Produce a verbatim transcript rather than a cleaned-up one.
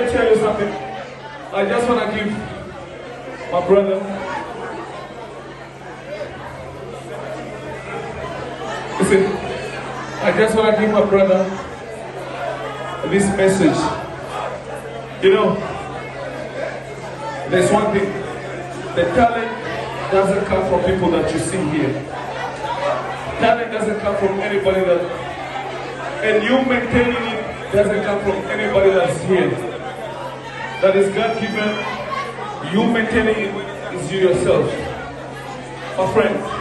me tell you something. I just want to give my brother. Listen, I just want to give my brother this message. You know, there's one thing. The talent doesn't come from people that you see here. Talent doesn't come from anybody that, and you maintaining it doesn't come from anybody that's here. That is God-given. You maintaining it is you yourself. My friend,